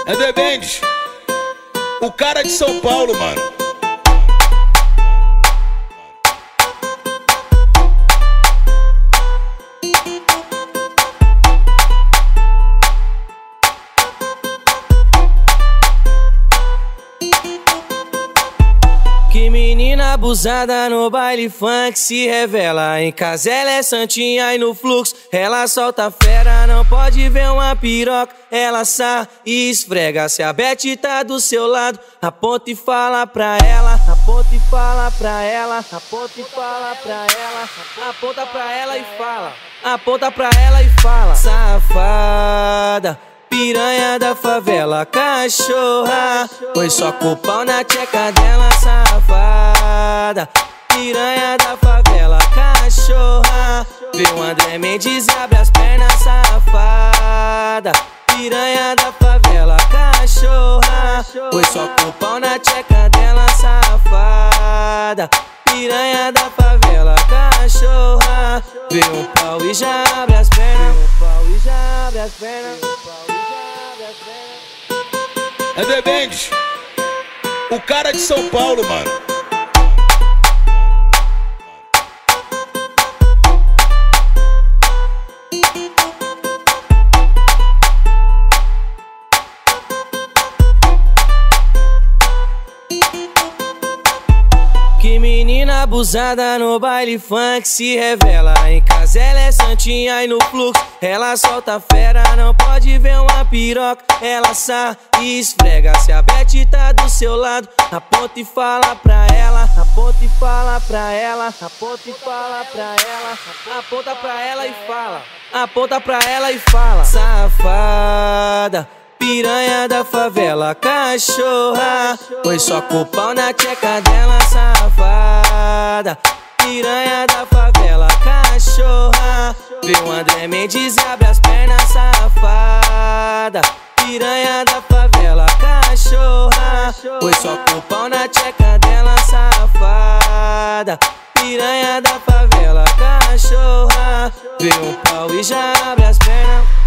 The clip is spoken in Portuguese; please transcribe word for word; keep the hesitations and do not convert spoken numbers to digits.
É The Bangs, o cara de São Paulo, mano. Que menina abusada no baile funk se revela. Em casa ela é santinha e no fluxo ela solta fera. Não pode ver uma piroca, ela sai e esfrega. Se a Beth tá do seu lado, aponta e fala pra ela. Aponta e fala pra ela. Aponta e fala pra ela. Aponta pra ela e fala. Aponta pra ela e fala. Safada, piranha da favela, cachorra, pois só com o pau na tcheca dela. Safada, piranha da favela, cachorra, vê o André Mendes e abre as pernas. Safada, piranha da favela, cachorra, pois só com o pau na tcheca dela. Safada, piranha da favela, cachorra, vê um pau e já abre as pernas. Vê um pau e já abre as pernas. É The Bangs, o cara de São Paulo, mano. Que menina abusada no baile funk se revela. Em casa ela é santinha e no fluxo ela solta fera. Não pode ver uma piroca, ela sai e esfrega. Se a Beth tá do seu lado, aponta e fala pra ela. Aponta e fala pra ela. Aponta e fala pra ela. Aponta pra ela e fala. Aponta pra ela e fala. Safada, piranha da favela, cachorra, pois só com o pau na tcheca dela. Safada, piranha da favela, cachorra, vê o André Mendes e abre as pernas. Safada, piranha da favela, cachorra, pois só com o pau na tcheca dela. Safada, piranha da favela, cachorra, vê um pau e já abre as pernas.